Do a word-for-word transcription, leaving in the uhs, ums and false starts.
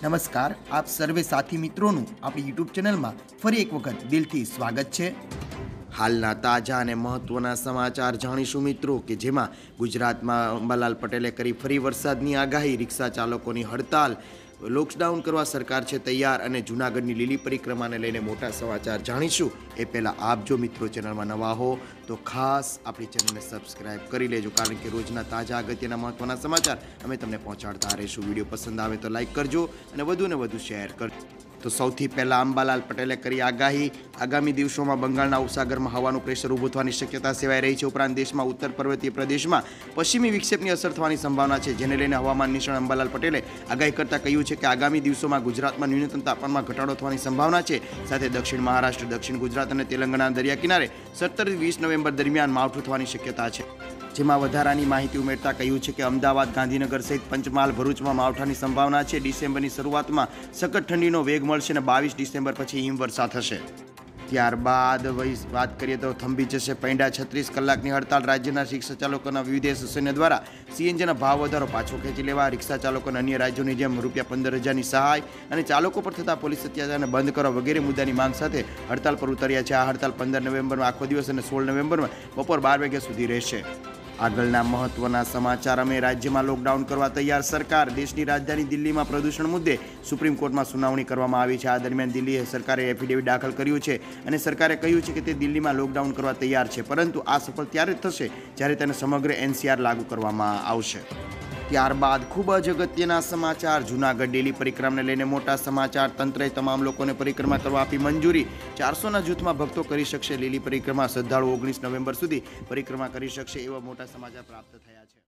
नमस्कार, आप सर्वे साथी मित्रों अपनी यूट्यूब चैनल में फरी एक वखत दिलथी स्वागत है। हालना ताजा और महत्वना समाचार जाणीशुं मित्रों के जेमां गुजरातमां अंबालाल पटेले करी फरी वरसादनी आगाही, रिक्शा चालकोनी हड़ताल, लॉकडाउन करवा सरकार छे तैयार और जूनागढ़नी लीली परिक्रमा ने लईने मोटा समाचार जाणीशुं। ए पहला आप जो मित्रों चैनल में नवा हो तो खास अपनी चैनल ने सब्सक्राइब करी लेजो, कारण के रोजना ताजा अगत्यना महत्वना समाचार अमे तमने पहोंचाडता रहीशुं। विडियो पसंद आवे तो लाइक करजो और वधु ने वधु शेर करजो। तो सौथी पहला अंबालाल पटेले करी आगाही, आगामी दिवसों में बंगाळना उपसागर में हवानुं प्रेशर ऊभुं थवानी शक्यता सेवाई रही है। उपरांत देश में उत्तर पर्वतीय प्रदेश में पश्चिमी विक्षेपनी असर थवानी संभावना है, जेने लईने हवामान निष्णात अंबालाल पटेले आगाही करता कह्युं छे के आगामी दिवसों में गुजरात में न्यूनतम तापमान में घटाडो थवानी संभावना है। साथ दक्षिण महाराष्ट्र, दक्षिण गुजरात और तेलंगाणा दरिया किनारे सत्तर वीस नवेम्बर दरमियान मावठुं थवानी शक्यता है। जेमां वधारानी माहिती उमेरता कह्युं छे के अमदावाद, गांधीनगर सहित पंचमहाल, भरूच में मावठानी संभावना है। डिसेम्बरनी शरूआत में सखत ठंडीनो वेग मळशे ने बावीस डिसेम्बर पछी हिमवर्षा थशे। त्यारबाद बात करिए तो थंभी जशे पैंडा। छत्रीस कलाकनी हड़ताल, राज्यना रिक्शा चालकोना विविध एसोसिएशन द्वारा सीएनजी भाव वधारो पाछो खेंची लेवा, रिक्शा चालकोने अन्य राज्योनी जेम रूपिया पंदर हजारनी सहाय और चालकों पर थता पोलीस अत्याचारने बंध करो वगैरह मुद्दानी मांग साथे हड़ताल पर उतर्या छे। आ हड़ताल पंदर नवेम्बर में आखो दिवस और सोल नवेम्बर में बपोर बार वाग्या सुधी रहेशे। आगळना महत्वना समाचार में राज्य में लॉकडाउन करवा तैयार सरकार। देशनी राजधानी दिल्ली में प्रदूषण मुद्दे सुप्रीम कोर्ट में सुनावणी करवामां आवी छे। आ दरमियान दिल्ली सरकारे एफिडेविट दाखल कर्युं छे अने सरकारे कह्युं छे के ते दिल्ली में लॉकडाउन करवा तैयार छे, परंतु आ सफल त्यारे थशे ज्यारे तेने समग्र एनसीआर लागू करवामां आवशे। त्यारबाद खूब ज अगत्यना समाचार, जूनागढ़ डेली परिक्रमा ने लईने मोटा समाचार। तंत्रे तमाम लोकोने परिक्रमा करवा आपी मंजूरी। चार सौ ना जूथ में भक्तों करी शकशे लीली परिक्रमा। श्रद्धाळुओ ओगनीस नवेम्बर सुधी परिक्रमा करी शकशे एवा मोटा समाचार प्राप्त थया छे।